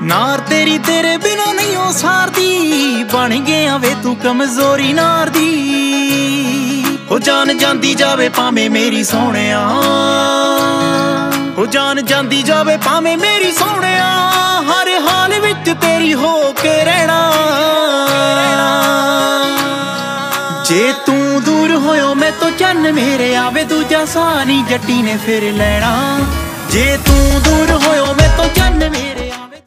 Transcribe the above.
नार तेरी तेरे बिना नहीं हो सारदी, बन गया वे तू कमजोरी नार दी। हो जान जांदी जावे भावें मेरी सोहणिया, हो जान जांदी जावे भावें मेरी सोहणिया, हर हाल विच तेरी हो के रहना। जे तू दूर होयो मैं तो चन्न मेरे आवे, दूजा सानी जट्टी ने फिर लेना। जे तू दूर होयो मैं तो चन्न मेरे